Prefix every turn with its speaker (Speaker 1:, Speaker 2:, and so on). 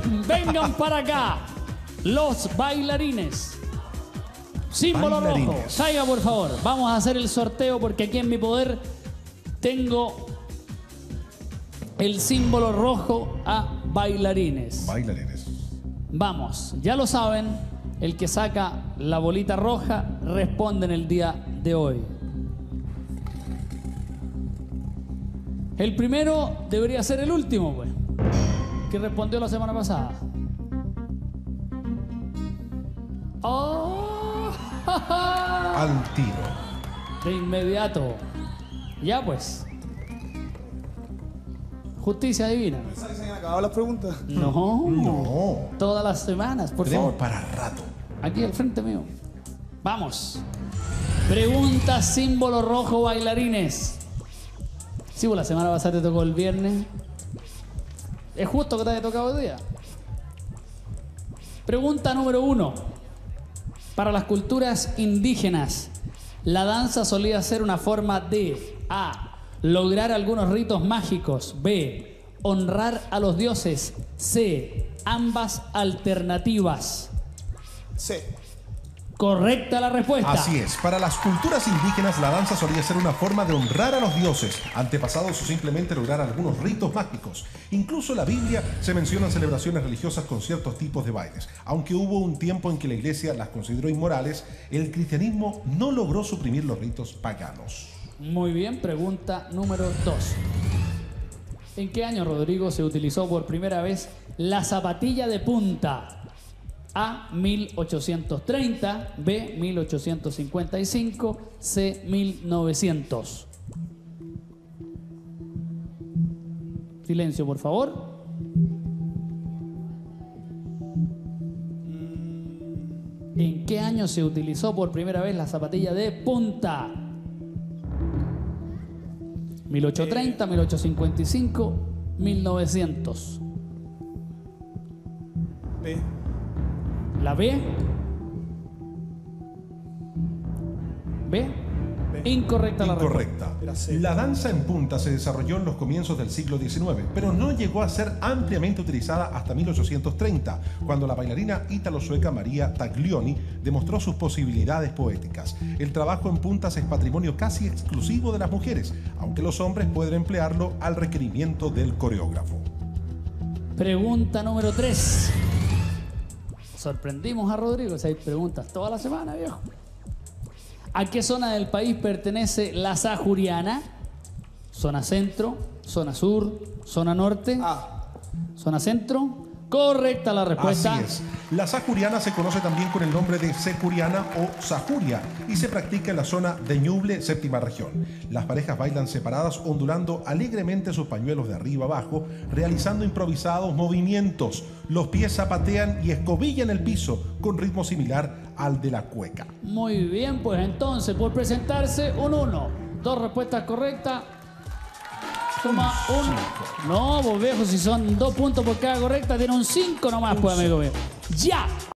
Speaker 1: Vengan para acá los bailarines. Símbolo rojo. Salga, por favor. Vamos a hacer el sorteo porque aquí en mi poder tengo el símbolo rojo a bailarines.
Speaker 2: Bailarines.
Speaker 1: Vamos, ya lo saben, el que saca la bolita roja responde en el día de hoy. El primero debería ser el último, pues, que respondió la semana pasada. ¡Oh!
Speaker 2: Al tiro.
Speaker 1: De inmediato. Ya pues. Justicia divina.
Speaker 3: ¿Pensáis que se han acabado las preguntas?
Speaker 1: No.
Speaker 2: No.
Speaker 1: Todas las semanas, por
Speaker 2: Tenemos
Speaker 1: favor.
Speaker 2: para rato.
Speaker 1: Aquí al frente mío. Vamos. Pregunta símbolo rojo bailarines. Sí, pues la semana pasada te tocó el viernes. Es justo que te haya tocado hoy día. Pregunta número 1. Para las culturas indígenas, la danza solía ser una forma de A. Lograr algunos ritos mágicos. B. Honrar a los dioses. C. Ambas alternativas.
Speaker 3: C.
Speaker 1: Correcta la respuesta.
Speaker 2: Así es. Para las culturas indígenas, la danza solía ser una forma de honrar a los dioses, antepasados o simplemente lograr algunos ritos mágicos. Incluso en la Biblia se mencionan celebraciones religiosas con ciertos tipos de bailes. Aunque hubo un tiempo en que la iglesia las consideró inmorales, el cristianismo no logró suprimir los ritos paganos.
Speaker 1: Muy bien, pregunta número 2. ¿En qué año, Rodrigo, se utilizó por primera vez la zapatilla de punta? A. 1830, B. 1855, C. 1900. Silencio, por favor. ¿En qué año se utilizó por primera vez la zapatilla de punta? 1830, 1855, 1900.
Speaker 3: B.
Speaker 1: ¿La B? ¿B?
Speaker 3: B.
Speaker 1: Incorrecta la respuesta.
Speaker 2: Incorrecta.
Speaker 3: Era C.
Speaker 2: La danza en punta se desarrolló en los comienzos del siglo XIX, pero no llegó a ser ampliamente utilizada hasta 1830, cuando la bailarina ítalo-sueca Maria Taglioni demostró sus posibilidades poéticas. El trabajo en puntas es patrimonio casi exclusivo de las mujeres, aunque los hombres pueden emplearlo al requerimiento del coreógrafo.
Speaker 1: Pregunta número 3. Sorprendimos a Rodrigo, 6 preguntas toda la semana, viejo. ¿A qué zona del país pertenece la Sahuriana? ¿Zona centro? ¿Zona sur? ¿Zona norte?
Speaker 3: A.
Speaker 1: ¿Zona centro? Correcta la respuesta.
Speaker 2: Así es. La sahuriana se conoce también con el nombre de securiana o sajuria y se practica en la zona de Ñuble, séptima región. Las parejas bailan separadas, ondulando alegremente sus pañuelos de arriba abajo, realizando improvisados movimientos. Los pies zapatean y escobillan el piso con ritmo similar al de la cueca.
Speaker 1: Muy bien, pues entonces, por presentarse, un 1. 2 respuestas correctas. Suma un... No, pues viejo, si son 2 puntos por cada correcta, tiene un 5 nomás, pues, amigo mío. ¡Ya!